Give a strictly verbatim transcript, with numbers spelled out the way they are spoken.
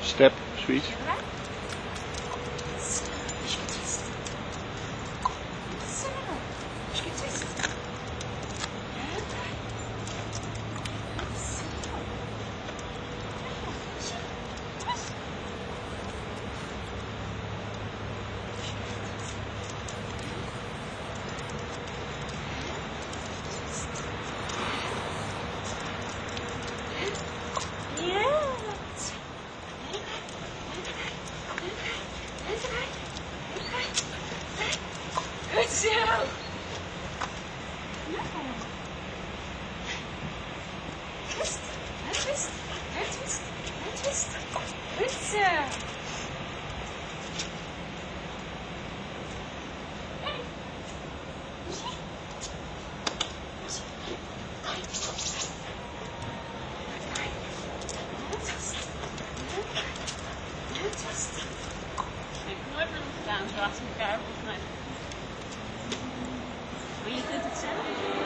Step, sweet. Good zo. Twist, twist, twist, twist. Goed zo. Ik heb nooit meer gedaan, zo achter elkaar volgens mij. Wil je kunt het zelf?